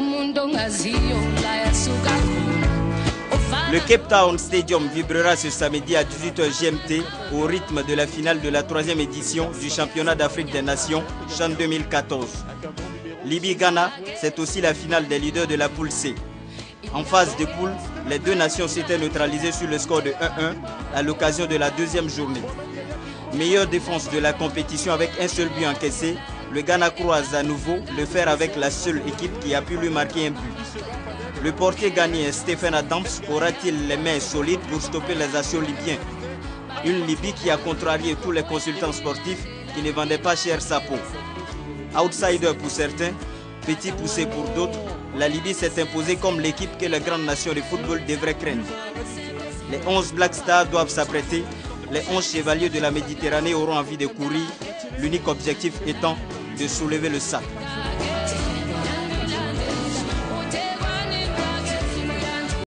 Le Cape Town Stadium vibrera ce samedi à 18h GMT au rythme de la finale de la 3e édition du championnat d'Afrique des Nations, CHAN 2014. Libye-Ghana, c'est aussi la finale des leaders de la poule C. En phase de poule, les deux nations s'étaient neutralisées sur le score de 1-1 à l'occasion de la 2e journée. Meilleure défense de la compétition avec un seul but encaissé, le Ghana croise à nouveau le fer avec la seule équipe qui a pu lui marquer un but. Le portier ghanéen Stephen Adams aura-t-il les mains solides pour stopper les assauts libyens? Une Libye qui a contrarié tous les consultants sportifs qui ne vendaient pas cher sa peau. Outsider pour certains, petit poussé pour d'autres, la Libye s'est imposée comme l'équipe que les grandes nations de football devraient craindre. Les 11 Black Stars doivent s'apprêter, les 11 chevaliers de la Méditerranée auront envie de courir, l'unique objectif étant de soulever le sac.